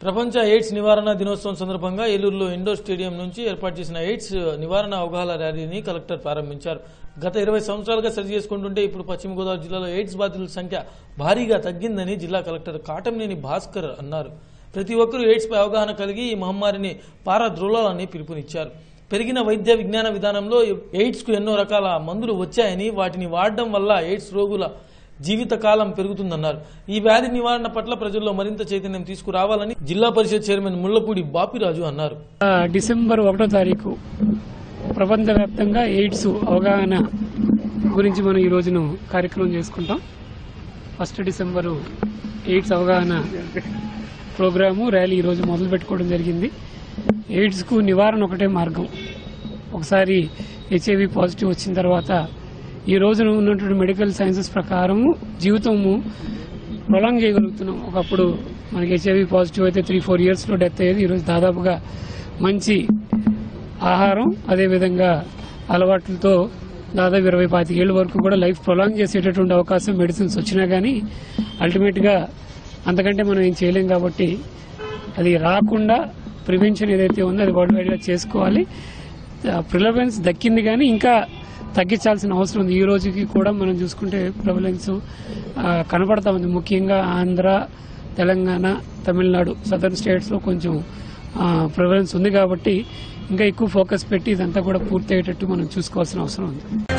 ప్రపంచ ఎయిడ్స్ నివారణ దినోత్సవం సందర్భంగా ఏలూరులో ఇండోర్ స్టేడియం నుంచి ఏర్పాటు చేసిన ఎయిడ్స్ నివారణ అవగాహన ర్యాలీని కలెక్టర్ ప్రారంభించారు. గత 20 సంవత్సరాలుగా సరి చేసుకుంటుంటే ఇప్పుడు పశ్చిమ గోదావరి జిల్లాలో ఎయిడ్స్ బాధితుల సంఖ్య భారీగా తగ్గిందని జిల్లా కలెక్టర్ కాటంనేని భాస్కర్ అన్నారు. ప్రతి ఒక్కరూ ఎయిడ్స్ పై అవగాహన కలిగి ఈ మహమ్మారిని పారద్రోలాలని పిలుపునిచ్చారు. పెరిగిన వైద్య విజ్ఞాన విధానంలో ఎయిడ్స్ కు ఎన్నో రకాల మందులు వచ్చాయని వాటిని వాడడం వల్ల ఎయిడ్స్ రోగుల జీవితకాలం పెరుగుతుందన్నారు. ఈ వ్యాధి నివారణ పట్ల ప్రజల్లో మరింత చైతన్యం తీసుకురావాలని జిల్లా పరిషత్ చైర్మన్ ముళ్లపూడి బాపిరాజు అన్నారు. డిసెంబర్ 1వ తారీఖు ప్రపంచవ్యాప్తంగా ఎయిడ్స్ అవగాహన గురించి మనం ఈ రోజును కార్యక్రమం చేసుకుంటాం. 1 డిసెంబరు ఎయిడ్స్ అవగాహన ప్రోగ్రాము ర్యాలీ ఈ రోజు మొదలు పెట్టుకోవడం జరిగింది. ఎయిడ్స్ కు నివారణ ఒకటే మార్గం. ఒకసారి HIV పాజిటివ్ వచ్చిన తర్వాత ఈ రోజున ఉన్నటువంటి మెడికల్ సైన్సెస్ ప్రకారం జీవితము ప్రొలాంగ్ చేయగలుగుతున్నాం. ఒకప్పుడు మనకి HIV పాజిటివ్ అయితే 3-4 ఇయర్స్ లో డెత్ అయ్యేది. ఈరోజు దాదాపుగా మంచి ఆహారం అదేవిధంగా అలవాట్లతో దాదాపు 20-25 ఏళ్ల వరకు కూడా లైఫ్ ప్రొలాంగ్ చేసేటటువంటి అవకాశం మెడిసిన్స్ వచ్చినా కానీ అల్టిమేట్ గా అంతకంటే మనం ఏం చేయలేం. కాబట్టి అది రాకుండా ప్రివెన్షన్ ఏదైతే ఉందో అది వరల్డ్ వైడ్ గా చేసుకోవాలి. ప్రివలెన్స్ దక్కింది కానీ ఇంకా తగ్గించాల్సిన అవసరం ఉంది. ఈ రోజుకి కూడా మనం చూసుకుంటే ప్రివలెన్స్ కనపడతా ఉంది. ముఖ్యంగా ఆంధ్ర, తెలంగాణ, తమిళనాడు సదర్న్ స్టేట్స్ లో కొంచెం ప్రివలెన్స్ ఉంది కాబట్టి ఇంకా ఎక్కువ ఫోకస్ పెట్టి ఇదంతా కూడా పూర్తి అయ్యేటట్టు మనం చూసుకోవాల్సిన అవసరం ఉంది.